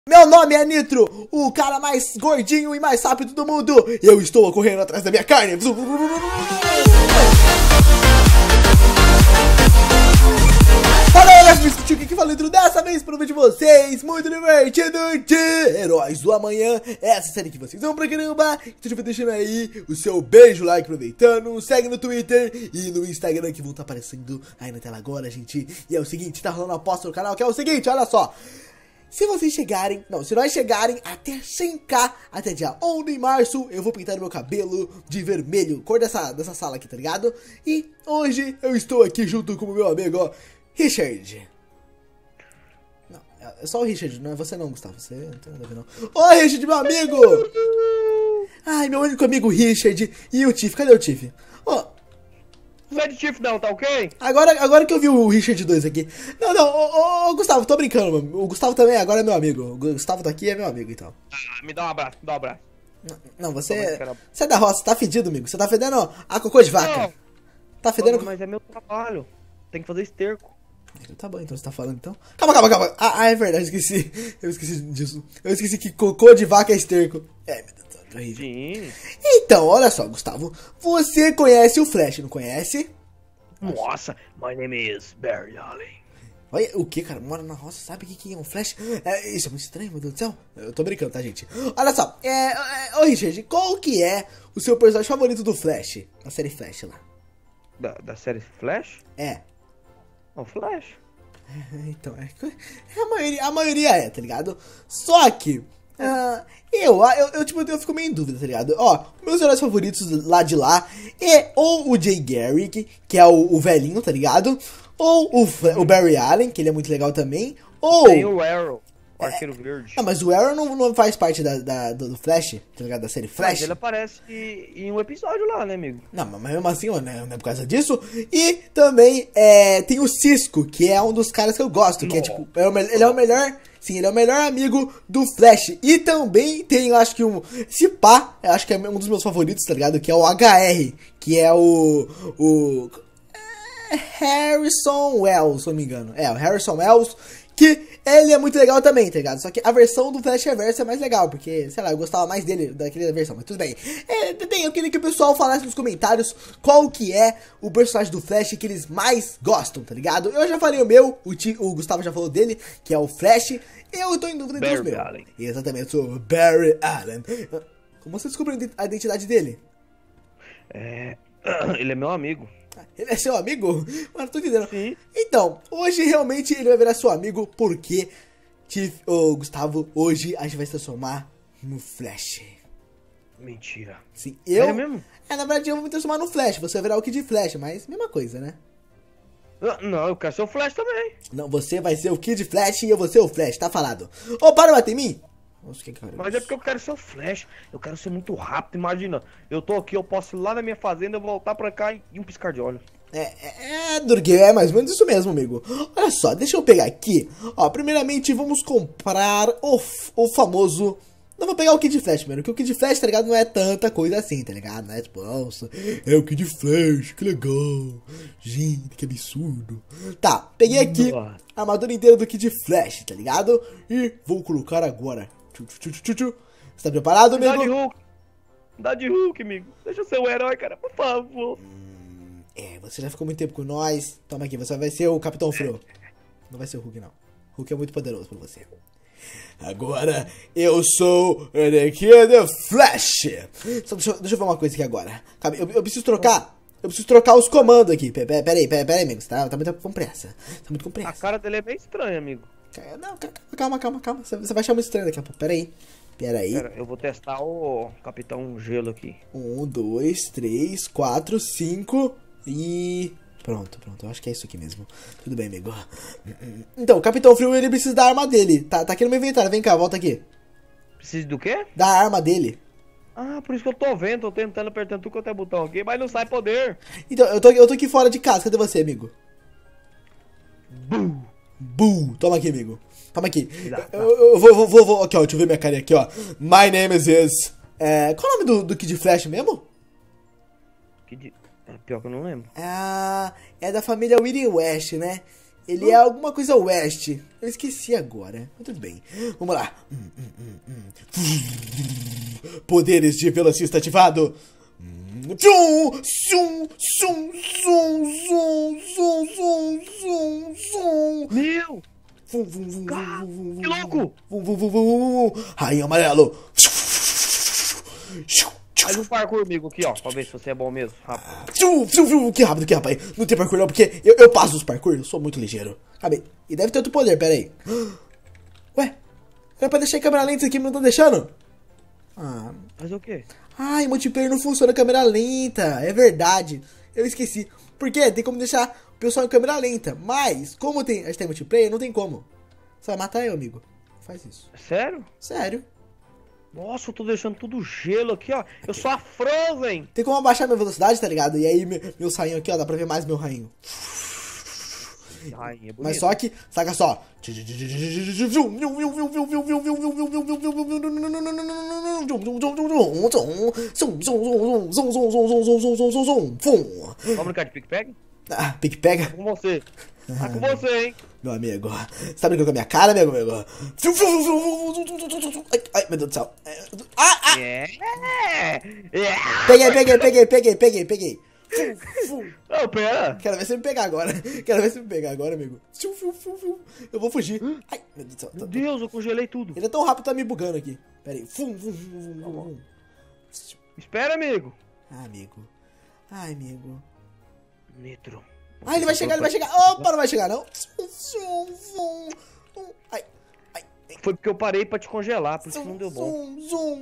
Meu nome é Nitro, o cara mais gordinho e mais rápido do mundo. E eu estou correndo atrás da minha carne. Fala aí, meus biscoitinhos, aqui fala Nitro dessa vez para um vídeo de vocês muito divertido de Heróis do Amanhã. Essa série que vocês vão pra caramba. Então já vai deixando aí o seu beijo, like, aproveitando. Segue no Twitter e no Instagram que vão estar aparecendo aí na tela agora, gente. E é o seguinte, tá rolando uma aposta no canal que é o seguinte, olha só. Se vocês chegarem, se nós chegarem até 100k, até dia 11 de março, eu vou pintar meu cabelo de vermelho, cor dessa sala aqui, tá ligado? E hoje eu estou aqui junto com o meu amigo, ó, Richard. Não, é só o Richard, não é você não, Gustavo, você não tem nada a ver não. Ô, Richard, meu amigo! Ai, meu único amigo Richard e o Tiff, cadê o Tiff? Ó... Não é de Tiff não, tá ok? Agora que eu vi o Richard 2 aqui. Não, Gustavo, tô brincando, mano. O Gustavo também agora é meu amigo. O Gustavo tá aqui, é meu amigo, então. Me dá um abraço, me dá um abraço. Não, você é da roça, tá fedido, amigo. Você tá fedendo a cocô de vaca. Não. Tá fedendo... Mas é meu trabalho. Tem que fazer esterco. Tá bom, então você tá falando, então. Calma. Ah, é verdade, esqueci. Eu esqueci disso. Eu esqueci que cocô de vaca é esterco. É, meu Deus. Sim. Então, olha só, Gustavo. Você conhece o Flash, não conhece? Nossa, my name is Barry Allen. Olha, o que, cara? Mora na roça, sabe o que é um Flash? Isso é muito estranho, meu Deus do céu. Eu tô brincando, tá, gente? Olha só, ô Richard, qual que é o seu personagem favorito do Flash? Da série Flash lá. Da série Flash? É. O Flash. Então, a maioria é, tá ligado? Só que... eu fico meio em dúvida, tá ligado? Ó, meus heróis favoritos lá de lá é ou o Jay Garrick, que é o velhinho, tá ligado? Ou o Barry Allen, que ele é muito legal também. Ou... Tem o Arrow, o Arqueiro Verde. Ah, mas o Arrow não faz parte do Flash, tá ligado? Da série Flash. Mas ele aparece em um episódio lá, né, amigo? Não, mas mesmo assim, não é por causa disso. E também tem o Cisco, que é um dos caras que eu gosto, que é tipo, ele é o melhor... Sim, ele é o melhor amigo do Flash. E também tem, eu acho que esse pá, eu acho que é um dos meus favoritos, tá ligado? Que é o HR, que é o Harrison Wells, se eu não me engano. É, o Harrison Wells, que ele é muito legal também, tá ligado? Só que a versão do Flash Reverso é mais legal, porque, sei lá, eu gostava mais dele, daquela versão, mas tudo bem. Eu queria que o pessoal falasse nos comentários qual que é o personagem do Flash que eles mais gostam, tá ligado? Eu já falei o meu, o Gustavo já falou dele, que é o Flash. Eu tô em dúvida entre os meus. Allen. Exatamente, eu sou Barry Allen. Como você descobriu a identidade dele? Ele é meu amigo. Ele é seu amigo? Mano, tô entendendo. Sim. Então, hoje realmente ele vai virar seu amigo porque, Gustavo, hoje a gente vai se transformar no Flash. Mentira. Sim, É mesmo? Na verdade eu vou me transformar no Flash, você vai virar o Kid Flash, mas mesma coisa, né? Não, eu quero ser o Flash também. Não, você vai ser o Kid Flash e eu vou ser o Flash, tá falado. Ô, para de bater em mim! Nossa, que cara. Mas é porque eu quero ser o Flash. Eu quero ser muito rápido, imagina. Eu tô aqui, eu posso ir lá na minha fazenda, voltar pra cá e um piscar de olho. Durgue, é mais ou menos isso mesmo, amigo. Olha só, deixa eu pegar aqui. Ó, primeiramente vamos comprar o famoso... Não, vou pegar o Kid Flash primeiro, porque o Kid Flash, tá ligado, não é tanta coisa assim, tá ligado? Não é tipo, nossa, é o Kid Flash, que legal. Gente, que absurdo. Tá, peguei aqui a armadura inteira do Kid Flash, tá ligado? E vou colocar agora. Você tá preparado, amigo? Dá de Hulk, amigo. Deixa eu ser o herói, cara, por favor. Você já ficou muito tempo com nós. Toma aqui, você vai ser o Capitão Frio. Não vai ser o Hulk, não. Hulk é muito poderoso pra você. Agora, eu sou the Kid Flash. Só deixa eu ver uma coisa aqui agora. Eu preciso trocar. Eu preciso trocar os comandos aqui. Pera aí, amigo. Você tá muito com pressa. Tá muito com pressa. A cara dele é bem estranha, amigo. Não, calma. Você vai achar muito estranho daqui a pouco. Pera aí. Pera, eu vou testar o Capitão Gelo aqui. 1, 2, 3, 4, 5 e... Pronto, eu acho que é isso aqui mesmo. Tudo bem, amigo. Então, o Capitão Frio, ele precisa da arma dele. Tá aqui no meu inventário, vem cá, volta aqui. Precisa do quê? Da arma dele. Ah, por isso que eu tô vendo, tô tentando apertando tudo quanto é botão aqui, mas não sai poder. Então, eu tô aqui fora de casa, cadê você, amigo? Boo! Toma aqui, amigo. Toma aqui. Eu vou, aqui, ó, deixa eu ver minha carinha aqui, ó. My name is... qual é o nome do Kid Flash mesmo? Pior que eu não lembro. É da família Whedon West, né? Ele é alguma coisa oeste. Eu esqueci agora. Mas tudo bem. Vamos lá. Poderes de velocista ativado. Zum, zum, zum, zum, zum, zum, zum, zum, zum. Meu! Vum, vum, vum, Cara, vum, vum, que louco! vum, vum, vum, vum, vum. Rainha amarelo. Faz um parkour comigo aqui, ó, pra ver se você é bom mesmo. Rápido. Que rápido, que rapaz. Não tem parkour não, porque eu passo os parkour, eu sou muito ligeiro. Acabei. E deve ter outro poder, pera aí. Ué, era pra deixar em câmera lenta isso aqui, mas não tô deixando? Ah, Fazer o quê? ai, multiplayer não funciona câmera lenta. É verdade. Eu esqueci. Porque tem como deixar o pessoal em câmera lenta. Mas, como a gente tem multiplayer, não tem como. Você vai matar eu, amigo. Faz isso. Sério? Sério. Nossa, eu tô deixando tudo gelo aqui, ó. Eu sou a Frozen. Tem como abaixar minha velocidade, tá ligado? E aí meu sainho aqui, ó, dá pra ver mais meu rainho. Ai, é bonito. Mas só que, saca só. Vamos brincar de pique-pegue? Ah, pique pega. Com você. Tá com você, hein? Meu amigo, você tá brincando com a minha cara, meu amigo? Ai, meu Deus do céu. É. Peguei. Não, pera. Quero ver você me pegar agora. Amigo. Eu vou fugir. Ai, meu Deus do céu. Meu Deus, eu congelei tudo. Ele é tão rápido, tá me bugando aqui. Pera aí. Espera, amigo. Ai, amigo. Nitro. Ah, ele vai chegar. Opa, não vai chegar, não. Ai. Foi porque eu parei pra te congelar, por isso que não deu bom.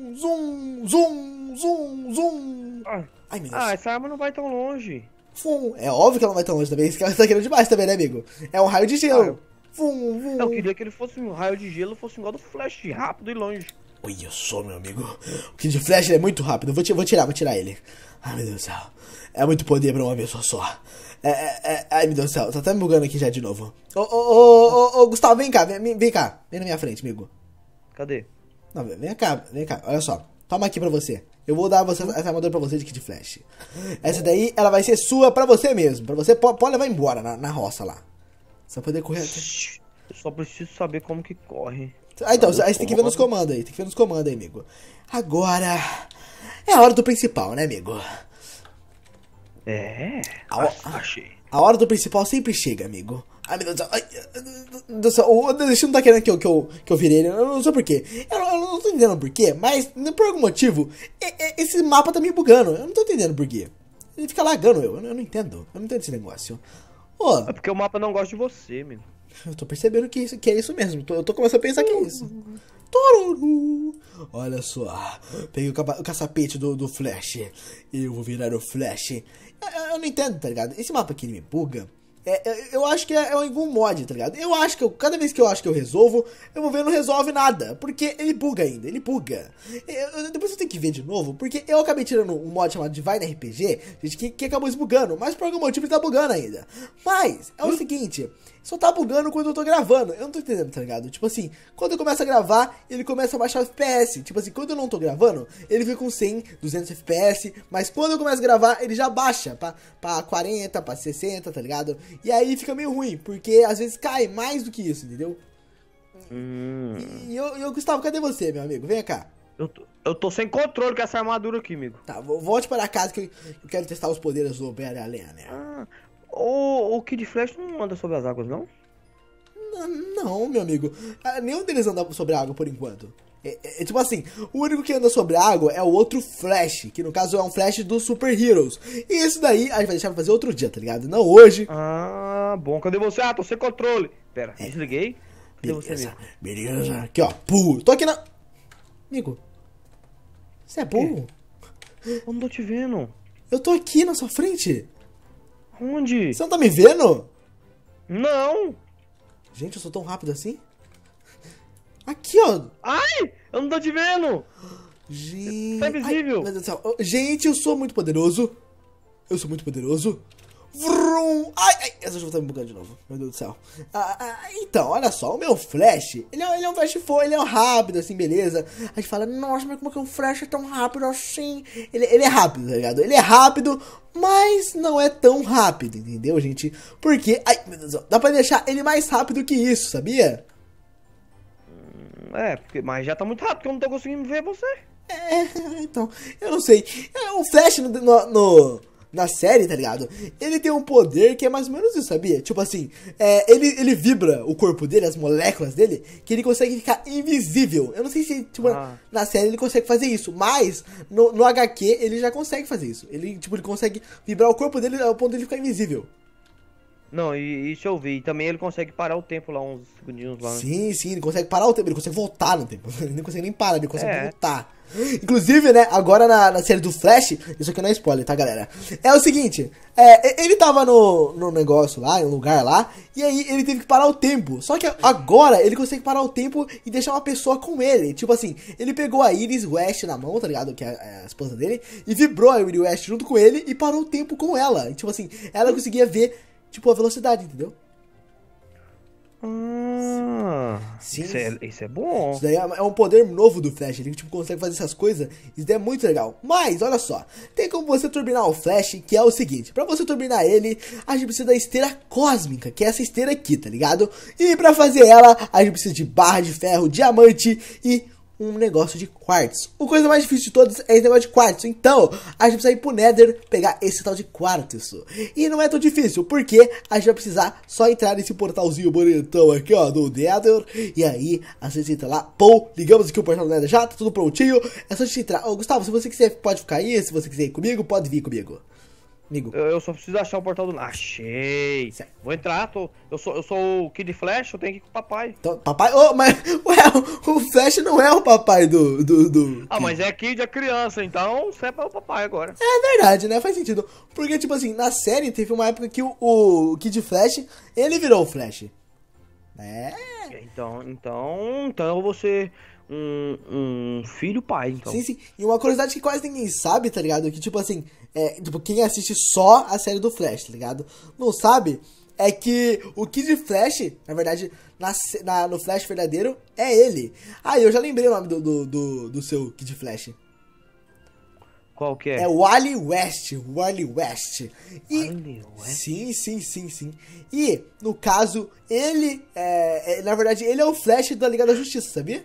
Zum. Ah, Ai, meu Deus. essa arma não vai tão longe. É óbvio que ela não vai tão longe também. Esse cara tá querendo demais também, né, amigo? É um raio de gelo. Eu queria que ele fosse um raio de gelo, fosse igual do Flash, rápido e longe. Olha só, meu amigo. O Kid Flash ele é muito rápido. Vou tirar ele. Ai, meu Deus do céu. É muito poder pra uma pessoa só. Ai, meu Deus do céu. Tá até me bugando aqui já de novo. Ô, Gustavo, vem cá. Vem cá. Vem na minha frente, amigo. Cadê? Não, vem cá. Olha só. Toma aqui pra você. Eu vou dar essa armadura pra você de Kid Flash. Essa daí, ela vai ser sua pra você mesmo. Pra você, pode levar embora na roça lá. Você vai poder correr até... Eu só preciso saber como que corre. Ah, então, aí você tem que ver nos comandos aí. Amigo. Agora, é a hora do principal, né, amigo? Achei. A hora do principal sempre chega, amigo. Ai, meu Deus do céu. Ai, meu Deus do céu. O Destino não tá querendo que eu virei ele. Eu não sei porquê. Eu não tô entendendo porquê, mas por algum motivo, esse mapa tá me bugando. Eu não tô entendendo porquê. Ele fica lagando eu não entendo. Eu não entendo esse negócio. Ô, É porque o mapa não gosta de você, amigo. eu tô percebendo que é isso mesmo. Eu tô começando a pensar que é isso. Toruru. Olha só. Peguei o caçapete do Flash. Eu vou virar o Flash. Eu não entendo, tá ligado? Esse mapa aqui me buga. Eu acho que é algum mod, tá ligado? Eu acho que cada vez que eu acho que eu resolvo, eu vou ver não resolve nada. Porque ele buga ainda, ele buga. Depois eu tenho que ver de novo, porque eu acabei tirando um mod chamado Divine RPG, gente, que acabou esbugando, mas por algum motivo ele tá bugando ainda. Mas, é o seguinte, só tá bugando quando eu tô gravando. Eu não tô entendendo, tá ligado? Tipo assim, quando eu começo a gravar, ele começa a baixar o FPS. Tipo assim, quando eu não tô gravando, ele fica com 100, 200 FPS. Mas quando eu começo a gravar, ele já baixa pra 40, pra 60, tá ligado? E aí fica meio ruim, porque às vezes cai mais do que isso, entendeu? E eu, Gustavo, cadê você, meu amigo? Vem cá. Eu tô sem controle com essa armadura aqui, amigo. Tá, volte para casa que eu quero testar os poderes do Homem-Aranha. O Kid Flash não anda sobre as águas, não? Não, meu amigo. Nenhum deles anda sobre a água por enquanto. Tipo assim, o único que anda sobre a água é o outro Flash, que no caso é um Flash dos Super Heroes. E isso daí a gente vai deixar pra fazer outro dia, tá ligado? Não hoje. Ah, bom. Cadê você? Tô sem controle. Pera, desliguei. Cadê você, amigo? Beleza. Aqui, ó. Pulo. Tô aqui na... Amigo. Você é burro? Eu não tô te vendo. Eu tô aqui na sua frente. Onde? Você não tá me vendo? Não. Gente, eu sou tão rápido assim? Aqui, ó. Ai, eu não tô te vendo. Gente... Tá invisível. Ai, meu Deus do céu. Gente, eu sou muito poderoso. Vrum. Ai, ai, essa já tá me bugando de novo. Meu Deus do céu. Então, olha só, o meu Flash, ele é um Flash ele é rápido, assim, beleza. A gente fala, nossa, mas como é que um Flash é tão rápido assim? Ele é rápido, tá ligado? Ele é rápido, mas não é tão rápido, entendeu, gente? Porque, ai, meu Deus do céu, dá pra deixar ele mais rápido que isso, sabia? Mas já tá muito rápido, que eu não tô conseguindo ver você. Então, eu não sei. O Flash na série, tá ligado? Ele tem um poder que é mais ou menos isso, sabia? Tipo assim, ele vibra o corpo dele, as moléculas dele, que ele consegue ficar invisível. Eu não sei se, tipo, na série ele consegue fazer isso, mas no HQ ele já consegue fazer isso. Ele consegue vibrar o corpo dele ao ponto de ele ficar invisível. Não, e isso eu vi. E também ele consegue parar o tempo lá, uns segundinhos lá. Sim, ele consegue parar o tempo, ele consegue voltar no tempo. Ele não consegue nem parar, ele consegue voltar. Inclusive, né, agora na série do Flash, isso aqui não é spoiler, tá, galera? É o seguinte, ele tava no negócio lá, em um lugar lá, e aí ele teve que parar o tempo. Só que agora ele consegue parar o tempo e deixar uma pessoa com ele. Tipo assim, ele pegou a Iris West na mão, tá ligado? Que é a esposa dele, e vibrou a Iris West junto com ele e parou o tempo com ela. E, tipo assim, ela conseguia ver, tipo, a velocidade, entendeu? Sim. Isso é bom. Isso daí é um poder novo do Flash. Ele tipo, consegue fazer essas coisas. Isso daí é muito legal. Mas, olha só. Tem como você turbinar o Flash, que é o seguinte. Pra você turbinar ele, a gente precisa da esteira cósmica, que é essa esteira aqui, tá ligado? E pra fazer ela, a gente precisa de barra de ferro, diamante e um negócio de quartzo. A coisa mais difícil de todas é esse negócio de quartzo. Então, a gente precisa ir pro Nether pegar esse tal de quartzo. E não é tão difícil, porque a gente vai precisar só entrar nesse portalzinho bonitão aqui, ó, do Nether. E aí, a gente entra lá, pô, ligamos aqui o portal do Nether já, tá tudo prontinho. É só a gente entrar. Ô, Gustavo, se você quiser, pode ficar aí. Se você quiser ir comigo, pode vir comigo. Amigo. Eu só preciso achar o portal do... Achei! Certo. Vou entrar, eu sou o Kid Flash, eu tenho que ir com o papai. Então, papai? Oh, mas ué, o Flash não é o papai do... Mas é Kid, é criança, então você é o papai agora. É verdade, né? Faz sentido. Porque, tipo assim, na série teve uma época que o Kid Flash, ele virou o Flash. Então eu vou ser um filho pai, então. Sim. E uma curiosidade que quase ninguém sabe, tá ligado? Que, tipo assim, tipo, quem assiste só a série do Flash, tá ligado? Não sabe, é que o Kid Flash, na verdade, no Flash verdadeiro, é ele. Ah, eu já lembrei o nome do seu Kid Flash. Qual que é? É Wally West. Wally West. Wally West? Sim. E, no caso, ele na verdade, ele é o Flash da Liga da Justiça, sabia?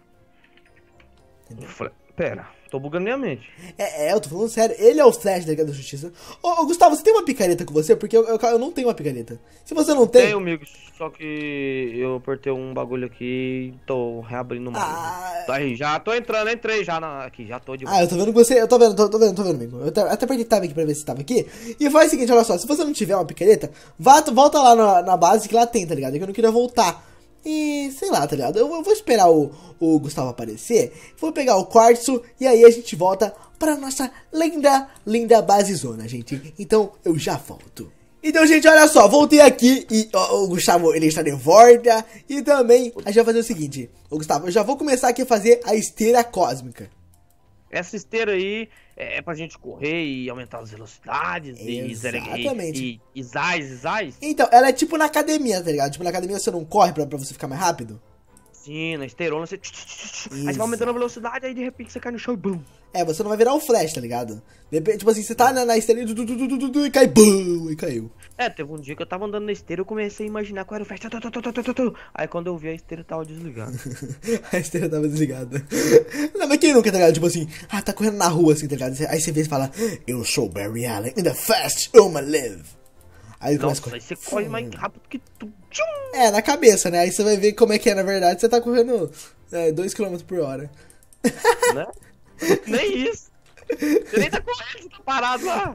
Pera, tô bugando minha mente. Eu tô falando sério. Ele é o Flash da Liga da Justiça. Ô, Gustavo, você tem uma picareta com você? Porque eu não tenho uma picareta. Se você não tem... Tenho, amigo, só que eu apertei um bagulho aqui e tô reabrindo o Aí, já tô entrando, entrei já aqui, já tô de volta. Eu tô vendo que você... Eu tô vendo, amigo. Eu até apertei tab aqui pra ver se tava aqui. E faz o seguinte, olha só. Se você não tiver uma picareta, volta lá na base que lá tem, tá ligado? É que eu não queria voltar. E, sei lá, tá ligado? Eu vou esperar o Gustavo aparecer. Vou pegar o quartzo e aí a gente volta pra nossa linda base zona, gente. Então, eu já volto. Então, gente, olha só, voltei aqui e o Gustavo, ele está de volta. E também, a gente vai fazer o seguinte. Ô, Gustavo, eu já vou começar aqui a fazer a esteira cósmica. Essa esteira aí é pra gente correr e aumentar as velocidades. Exatamente. E zais. Então, ela é tipo na academia, tá ligado? Tipo, na academia você não corre pra você ficar mais rápido? Sim, na esteirona você... Aí você vai aumentando a velocidade, aí de repente você cai no chão e bum. Você não vai virar o Flash, tá ligado? Tipo assim, você tá na esteira e cai, bum, e caiu. Teve um dia que eu tava andando na esteira e eu comecei a imaginar qual era o Flash. Aí quando eu vi, a esteira tava desligada. A esteira tava desligada. Não, mas quem nunca, tá ligado? Tipo assim, tá correndo na rua assim, tá ligado? Aí você vê e fala, eu sou Barry Allen, in the fast Uma live. Aí Nossa, aí você corre mais rápido que tu. Na cabeça, né? Aí você vai ver como é que é, na verdade, você tá correndo 2 km por hora. Né? Nem isso. Você nem tá correndo, você tá parado lá.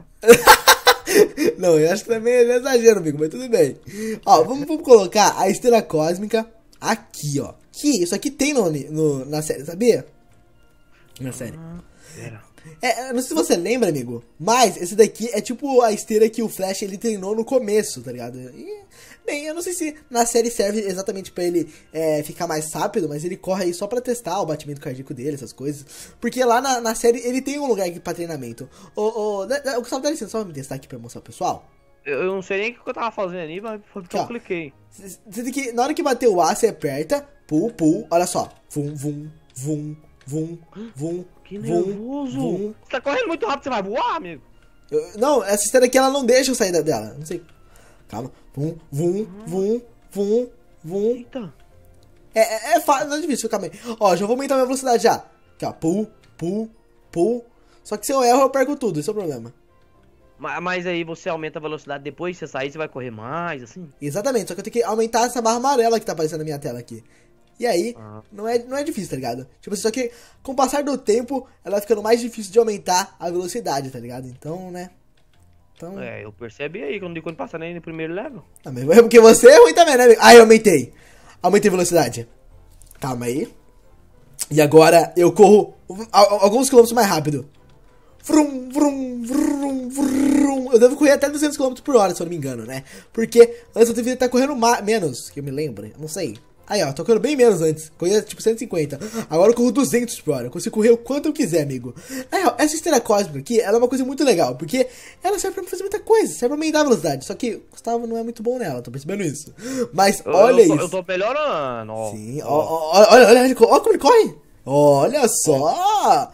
Não, eu acho que também é exagero, amigo, mas tudo bem. Ó, vamos colocar a estrela cósmica aqui, ó. Isso aqui tem na série, sabia? Na série. Pera. Não sei se você lembra, amigo, mas esse daqui é tipo a esteira que o Flash ele treinou no começo, tá ligado? E, bem, eu não sei se na série serve exatamente pra ele ficar mais rápido, mas ele corre aí só pra testar o batimento cardíaco dele, essas coisas. Porque lá na série ele tem um lugar aqui pra treinamento. Gustavo, dá licença, só me testar aqui pra mostrar pro pessoal. Eu não sei nem o que eu tava fazendo ali, mas foi porque eu cliquei. Você tem que, na hora que bater o A, você aperta, pull, olha só. Vum, vum, vum, vum, vum. Que nervoso. Vum. Você tá correndo muito rápido, você vai voar, amigo. Não, essa esteira aqui, ela não deixa eu sair dela. Não sei. Calma. Vum, vum, vum, vum, vum. Eita. É fácil, não é difícil, calma aí. Ó, já vou aumentar minha velocidade já. Aqui, ó, pull. Só que se eu erro, eu perco tudo, esse é o problema. Mas aí você aumenta a velocidade depois, se você sair, você vai correr mais, assim? Exatamente, só que eu tenho que aumentar essa barra amarela que tá aparecendo na minha tela aqui. E aí, não é difícil, tá ligado? Tipo assim, só que com o passar do tempo, ela vai ficando mais difícil de aumentar a velocidade, tá ligado? Então, né? Então... eu percebi aí, quando passa nem no primeiro level. Ah, mas é porque você é ruim também, né, amigo? Aí, eu aumentei a velocidade. Calma aí. E agora eu corro alguns quilômetros mais rápido. Vrum, vrum, vrum, vrum. Eu devo correr até 200 km por hora, se eu não me engano, né? Porque antes eu deveria estar correndo menos, que eu me lembro, não sei. Aí, ó, tô correndo bem menos antes. Corria tipo 150. Agora eu corro 200 por hora. Eu consigo correr o quanto eu quiser, amigo. Na real, essa esteira cósmica aqui, ela é uma coisa muito legal. Porque ela serve pra fazer muita coisa. Serve pra aumentar a velocidade. Só que o Gustavo não é muito bom nela, tô percebendo isso. Mas olha isso. Eu tô melhorando, ó. Sim, olha como ele corre. Olha só.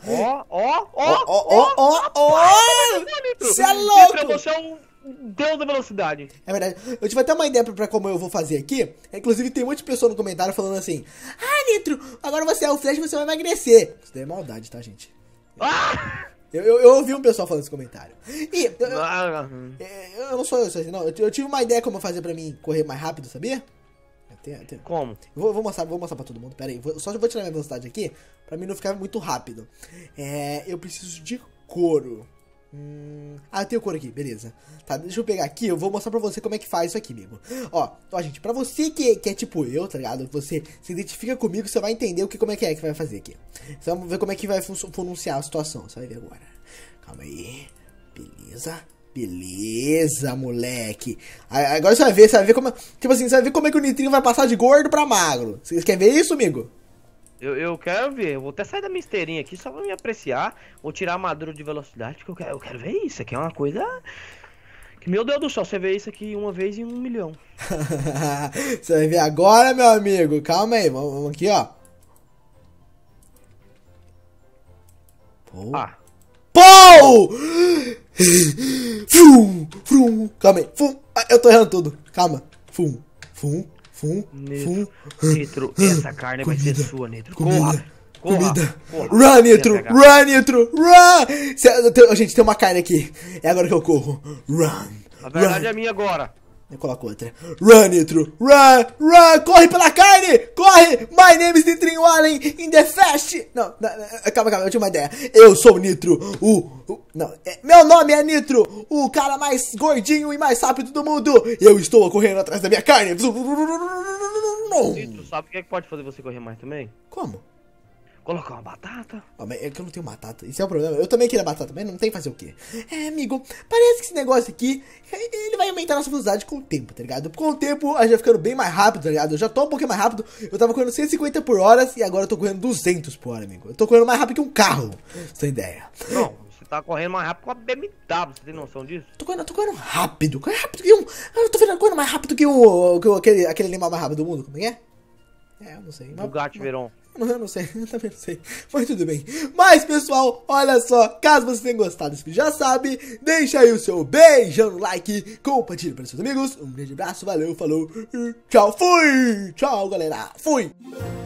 Você é louco. Você é um deus da velocidade. É verdade. Eu tive até uma ideia pra como eu vou fazer aqui. Inclusive tem muita pessoa no comentário falando assim: ah, Nitro, agora você é o Flash, você vai emagrecer. Isso daí é maldade, tá, gente? Eu ouvi um pessoal falando esse comentário. E eu não sou eu, não. Eu tive uma ideia como fazer pra mim correr mais rápido, sabia? Como? Vou mostrar pra todo mundo. Pera aí, só vou tirar minha velocidade aqui pra mim não ficar muito rápido. Eu preciso de couro. Eu tenho couro aqui, beleza. Tá, deixa eu pegar aqui, eu vou mostrar pra você como é que faz isso aqui, amigo. Ó, gente, pra você que é tipo eu, tá ligado? Você se identifica comigo, você vai entender como é que vai fazer aqui. Você vai ver como é que vai pronunciar a situação, você vai ver agora. Calma aí, beleza, moleque. Agora você vai ver como... Tipo assim, você vai ver como é que o Nitrinho vai passar de gordo pra magro. Você quer ver isso, amigo? Eu quero ver, eu vou até sair da minha esteirinha aqui só pra me apreciar. Vou tirar a armadura de velocidade, porque eu quero ver isso. Aqui é uma coisa... que, meu Deus do céu, você vê isso aqui uma vez em 1 milhão. Você vai ver agora, meu amigo. Calma aí, vamos aqui, ó. Pou! Calma aí. Eu tô errando tudo. Calma. Nitro, essa carne vai ser sua, Nitro. Corra. Run, Nitro, run! Gente, tem uma carne aqui. É agora que eu corro. Run. A verdade é minha agora. Eu coloco outra. Run, Nitro, run! Corre pela carne! Corre! My name is Nitrinho Allen in the fast! Não, calma, eu tinha uma ideia. Eu sou o Nitro, meu nome é Nitro, o cara mais gordinho e mais rápido do mundo. Eu estou correndo atrás da minha carne. Nitro, sabe o que pode fazer você correr mais também? Como? Colocar uma batata. Mas é que eu não tenho batata. Isso é o problema. Eu também queria batata, mas não tem que fazer o quê? Amigo, parece que esse negócio aqui, ele vai aumentar a nossa velocidade com o tempo, tá ligado? Com o tempo, a gente vai ficando bem mais rápido, tá ligado? Eu já tô um pouquinho mais rápido. Eu tava correndo 150 por hora e agora eu tô correndo 200 por hora, amigo. Eu tô correndo mais rápido que um carro. Você tem ideia? Não, você tá correndo mais rápido com a BMW. Você tem noção disso? Tô correndo rápido. Correndo rápido que um... Eu tô correndo mais rápido que aquele animal mais rápido do mundo. Como é que é? Eu não sei. Bugatti Veyron. Eu não sei, eu também não sei. Mas tudo bem. Mas, pessoal, olha só. Caso você tenha gostado desse vídeo, já sabe. Deixa aí o seu beijão no like. Compartilhe para seus amigos. Um grande abraço, valeu, falou. Tchau, fui. Tchau, galera. Fui.